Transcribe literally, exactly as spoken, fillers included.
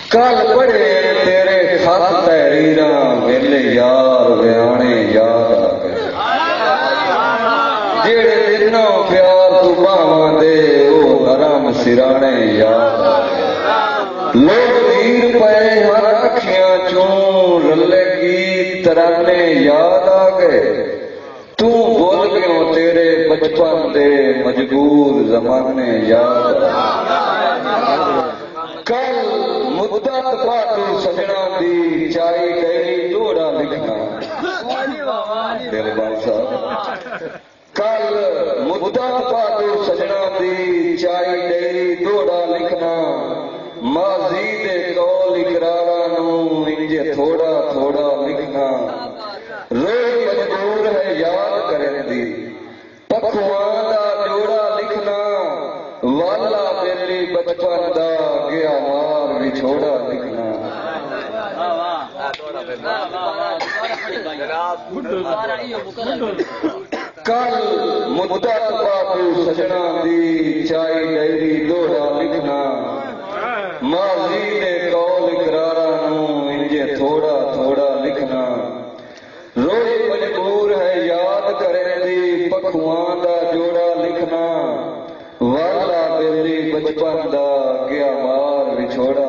کل پڑھے تیرے خط تحریراں ویلے یار ویانے یاد آ گئے جیڑے دنوں پیار تو باواں دے او نرم سرانے یاد آ گئے لوگ دیر پئے ہر اکھیاں چوں رلے گیت ترانے یاد آ گئے تو بول گیوں تیرے بچپن دے مجبور زمانے یاد آ گئے کل مدت پاتو سجنا دی چائی گئی دوڑا لکھنا میرے بان صاحب کل مدت پاتو سجنا دی چائی گئی دوڑا لکھنا ماضی دے قول اقرارا نو انجے تھوڑا تھوڑا لکھنا روئی مجبور ہے یاد کریں دی پکوان دا جوڑا لکھنا والا میری بچپن دا گیا مار چھوڑا لکھنا کل مدت پاتو سجنا دی چائی ڈیری دوڑا لکھنا ماضی دے قول اقرارا نو انجے تھوڑا تھوڑا لکھنا روئی مجبور ہے یاد کریں دی پکوان دا جوڑا لکھنا والا میری بچپن دا گیا مار چھوڑا